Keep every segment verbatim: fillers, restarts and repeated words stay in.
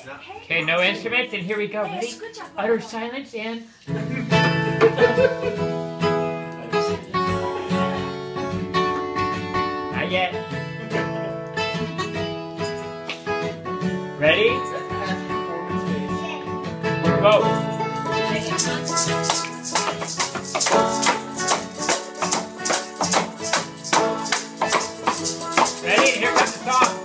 Okay, no instruments, and here we go. Ready? Utter silence and... Not yet. Ready? Go. Ready? Here comes the song.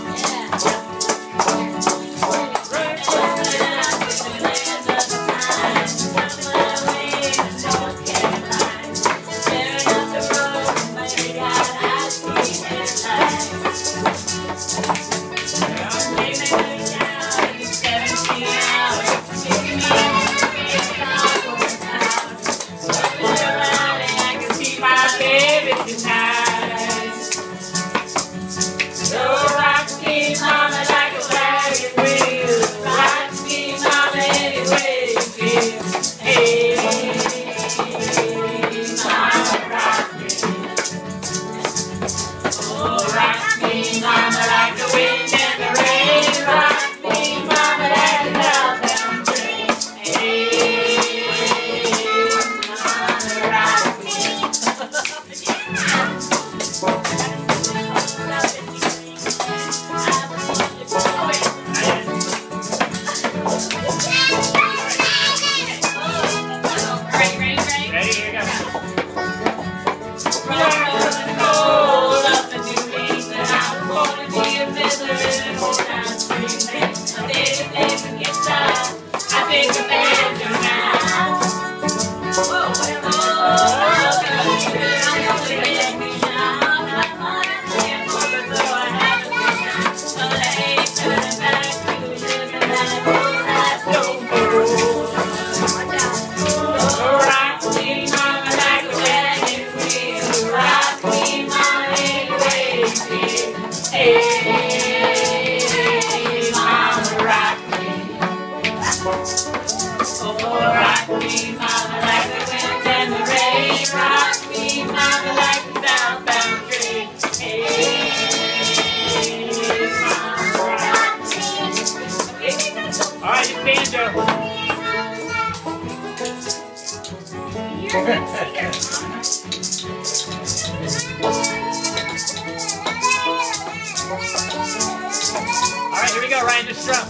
Alright, here we go, Ryan, just strum.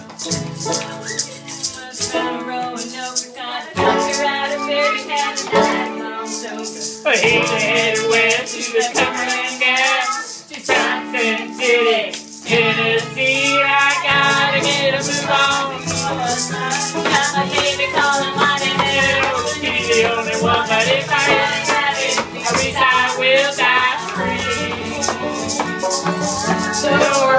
He headed west to the Cumberland Gap, to Johnson City, Tennessee. I gotta get a move on. I hate to call him my name. He's the only one, but if I had have it, at least I will die free. So